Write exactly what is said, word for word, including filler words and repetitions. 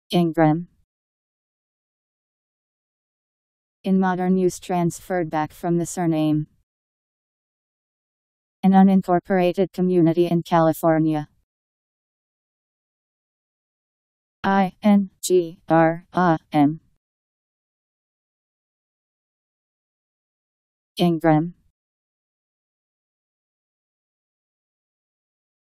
Ingram. In modern use, transferred back from the surname. An unincorporated community in California. I N G R A M. Ingram.